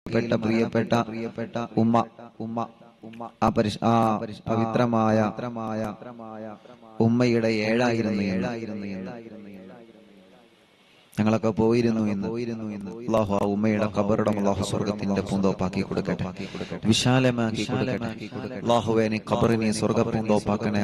പ്രിയപ്പെട്ട ഉമ്മ പവിത്രമായ ഉമ്മയുടെ ഏഴായിരുന്നു ഞങ്ങളൊക്കെ പോയിരുന്നു എന്ന് അല്ലാഹു ആ ഉമ്മയുടെ ഖബറിടം അല്ലാഹു സ്വർഗ്ഗത്തിന്റെ പൂന്തോപ്പാക്കി കൊടുക്കട്ടെ, വിശാലമാക്കി കൊടുക്കട്ടെ. അല്ലാഹുവേ നീ ഖബറിനെ സ്വർഗ്ഗ പൂന്തോപ്പാക്കണേ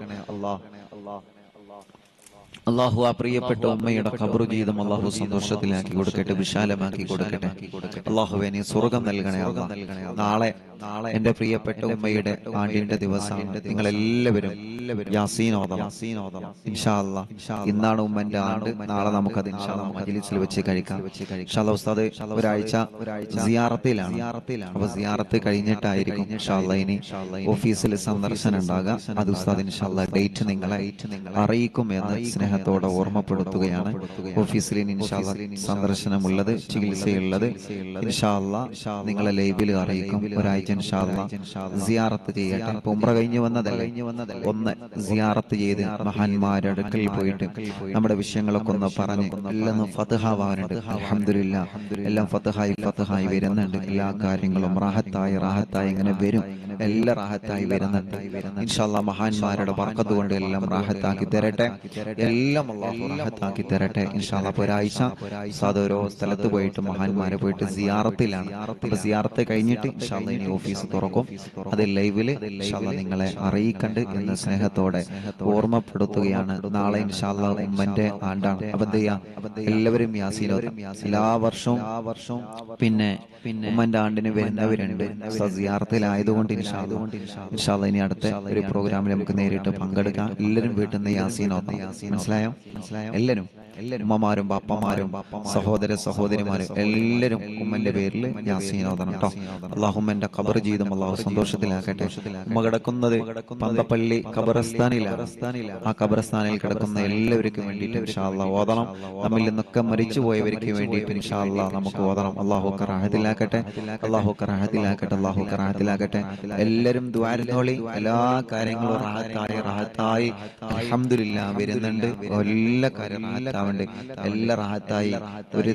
അല്ലാഹു ആ പ്രിയപ്പെട്ട ഉമ്മയുടെ ഖബറു ജീവിതം അല്ലാഹു സന്തോഷത്തിലാക്കി കൊടുക്കട്ടെ, വിശാലമാക്കി കൊടുക്കട്ടെ. അല്ലാഹുവേ നീ സ്വർഗ്ഗം നൽകണേ നാളെ എന്റെ പ്രിയപ്പെട്ട ഉമ്മയുടെ ആണ്ടിന്റെ ദിവസമാണ്. നിങ്ങൾ എല്ലാവരും യാസീൻ ഓതണം ഇൻഷാ അല്ലാഹ്. ഇന്നാണ് ഉമ്മന്റെ ആണ്ട്, നാളെ നമുക്കത് ഇൻഷാ അല്ലാഹ് മജ്‌ലിസിൽ വെച്ച് കഴിക്കാം. ഇൻഷാ അല്ലാഹ് ഉസ്താദ് ഒരാഴ്ച സിയാറത്തിലാണ്. അപ്പോൾ സിയാറത്ത് കഴിഞ്ഞിട്ടായിരിക്കും ഇൻഷാ അല്ലാഹ് ഇനി ഓഫീസിൽ സന്ദർശനം ഉണ്ടാകുക. അത് ഉസ്താദ് ഇൻഷാ അല്ലാഹ് ഡേറ്റ് നിങ്ങളെ അറിയിക്കും എന്ന് സ്നേഹത്തോടെ ഓർമ്മപ്പെടുത്തുകയാണ്. ഓഫീസിൽ ഇൻഷാ അല്ലാഹ് സന്ദർശനമുള്ളത്, ചികിത്സയുള്ളത് ഇൻഷാ അല്ലാഹ് നിങ്ങളെ ലൈവിൽ അറിയിക്കും. ഒരാഴ്ച ഇൻഷാ അല്ലാഹ് സിയാറത്ത് ചെയ്യട്ടെ. ഇപ്പൊ ഉംറ കഴിഞ്ഞു വന്നതല്ലേ, ഒന്ന് സിയാറത്ത് ചെയ്ത് മഹാന്മാരുടെ അടുക്കൽ പോയിട്ട് നമ്മുടെ വിഷയങ്ങളൊക്കെ ഒന്ന് പറഞ്ഞ് എല്ലാം ഫത്ഹാവാനുണ്ട്. അൽഹംദുലില്ലാഹ് എല്ലാം ഫത്ഹായി വരുന്നുണ്ട്. എല്ലാ കാര്യങ്ങളും റാഹത്തായി ഇങ്ങനെ വരും, എല്ലാം റാഹത്തായി വരുന്നുണ്ട് ഇൻഷാ അല്ലാഹ്. മഹാന്മാരുടെ ബർക്കത്ത് കൊണ്ട് എല്ലാം റാഹത്താക്കി തരട്ടെ, എല്ലാം അല്ലാഹു റാഹത്താക്കി തരട്ടെ ഇൻഷാ അല്ലാഹ്. അപ്പോൾ ഒരാഴ്ച ഓരോ സ്ഥലത്ത് പോയിട്ട് മഹാന്മാരെ പോയിട്ട് സിയാറത്തിലാണ്. അപ്പൊ സിയാറത്ത് കഴിഞ്ഞിട്ട് ഇൻഷാ അല്ലാഹ് ഇനി ഓഫീസ് തുറക്കും. അത് ലൈവില് ഇൻഷാ അല്ലാഹ് നിങ്ങളെ അറിയിക്കണ്ട് എന്ന് സ്നേഹത്തോടെ ഓർമ്മപ്പെടുത്തുകയാണ്. നാളെ ഇൻഷാ അല്ലാഹ് ഉമ്മന്റെ ആണ്ടാണ്. അപ്പൊ എന്ത് ചെയ്യാ, എല്ലാവരും യാസീൻ ഓതണം. എല്ലാ വർഷവും പിന്നെ ഉമ്മന്റെ ആണ്ടിന് വരുന്നവരുണ്ട്. സിയാറത്തിലായതുകൊണ്ട് ഇൻഷാ അല്ലാഹ് ഇനി അടുത്ത ഒരു പ്രോഗ്രാമിൽ നമുക്ക് നേരിട്ട് പങ്കെടുക്കാം. എല്ലാവരും വീട്ടിൽ നിന്ന് യാസീൻ ഓതണം. മനസ്സിലായോ? എല്ലാവരും ഉമ്മമാരും ബാപ്പമാരും സഹോദരന്മാരും എല്ലാവരും ഉമ്മന്റെ പേരിൽ യാസീൻ ഓതണം കേട്ടോ. അല്ലാഹുമ്മന്റെ ഖബർ ജീവിതം അല്ലാഹു സന്തോഷത്തിലാക്കട്ടെ. ഉമ്മ കിടക്കുന്നത് പന്തപ്പള്ളി ഖബർസ്ഥാനിലാണ്. ആ ഖബർസ്ഥാനിൽ കിടക്കുന്ന എല്ലാവർക്കും വേണ്ടിയിട്ട് ഇൻഷാ അല്ലാഹ് ഓതണം. നമ്മിൽ നിന്നൊക്കെ മരിച്ചു പോയവർക്ക് വേണ്ടിയിട്ട് ഇൻഷാ അല്ലാഹ് നമുക്ക് ഓതണം. അല്ലാഹു റാഹത്തിലാക്കട്ടെ, അല്ലാഹു റാഹത്തിലാക്കട്ടെ. എല്ലാവരും ദുആഇരുന്നോളി. എല്ലാ കാര്യങ്ങളും റാഹത്തായി അൽഹംദുലില്ലാഹ് വരുന്നുണ്ട്. എല്ലാ കാര്യം റാഹത്താവണ്ട്, എല്ലാ റാഹത്തായി ഒരു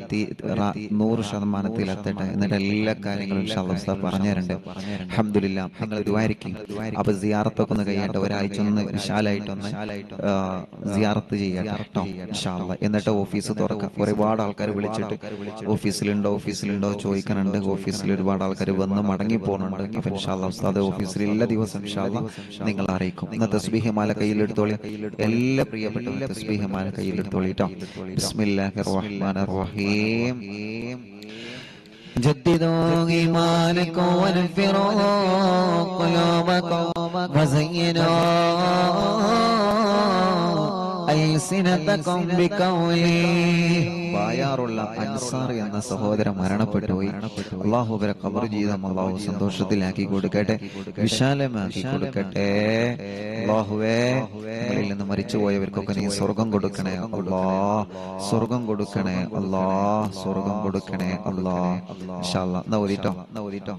100% എത്തട്ടെ. എന്നിട്ട് എല്ലാ കാര്യങ്ങളും ഇൻഷാ അല്ലാഹ് ഉസ്താദ് പറഞ്ഞു തരണ്ട്. അൽഹംദുലില്ലാഹ് നിങ്ങൾ ദുആഇരിക്കും. അപ്പൊ സിയാറത്തൊക്കെ ഒന്ന് കഴിയട്ടെ, ഒരാഴ്ച ഒന്ന് വിശാലായിട്ടൊന്ന് സിയാറത്ത് ചെയ്യട്ടെ കേട്ടോ ഇൻഷാ അല്ലാഹ്. എന്നിട്ട് ഓഫീസ് തുറക്കാം. ഒരുപാട് ആൾക്കാർ വിളിച്ചിട്ട് ഓഫീസിലുണ്ടോ ചോദിക്കാനുണ്ട്. ഓഫീസിൽ ഒരുപാട് ആൾക്കാർ വന്ന് മടങ്ങി പോകുന്നുണ്ട്. അപ്പൊ ഇൻഷാ അല്ലാഹ് ഉസ്താദ് ഓഫീസിൽ എല്ലാ ദിവസവും ഇൻഷാ അല്ലാഹ് നിങ്ങൾ അറിയിക്കും. ഇന്ന് തസ്ബീഹ് മാല കയ്യിലെടുത്തോളി, എല്ലാ പ്രിയപ്പെട്ടവരും തസ്ബീഹ് മാല കയ്യിലെടുത്തോളി ട്ടോ. ബിസ്മില്ലാഹിർ റഹ്മാനിർ റഹീം. جددوا إيمانكم وانفروا قلوبكم وزينوا ألسنتكم بقولي. ബായാറുള്ള അൻസാർ എന്ന സഹോദരൻ മരണപ്പെട്ടു പോയി. അല്ലാഹു അവരെ ഖബർ ജീവിതം അല്ലാഹു സന്തോഷത്തിലാക്കി കൊടുക്കട്ടെ, വിശാലമാക്കി കൊടുക്കട്ടെ. അല്ലാഹുവേ നമ്മളിൽ നിന്ന് മരിച്ചുപോയവർക്കൊക്കെ നീ സ്വർഗം കൊടുക്കണേ അല്ലാഹ്, സ്വർഗം കൊടുക്കണേ അല്ലാഹ്, സ്വർഗം കൊടുക്കണേ അല്ലാഹ് ഇൻഷാ അല്ലാഹ്. നൗരിട്ടോ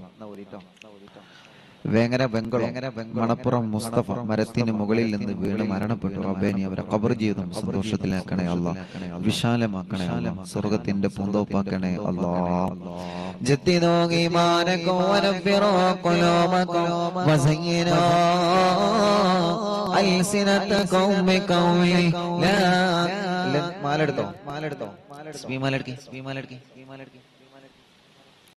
വേങ്ങര ബംഗളം മണപ്പുറം മുസ്തഫ മരത്തിന് മുകളിൽ നിന്ന് വീണ് മരണപ്പെട്ടു. റബ്ബേ നീ അവരെ ഖബർ ജീവിതം സന്തോഷത്തിലാക്കണേ അല്ലാഹ്, വിശാലമാക്കണേ അല്ലാഹ്, സ്വർഗ്ഗത്തിന്റെ പൂന്തോപ്പാക്കണേ അല്ലാഹ്. ജദ്ദിദൂ ഈമാനകും വനഫിറൂ ഖുലൂബകും വസയ്യിനൂ അൽസിനതകും ബിഖൗലി ലാ. മാലെടുത്തോ, സ്മീ മാലെടുക്കി.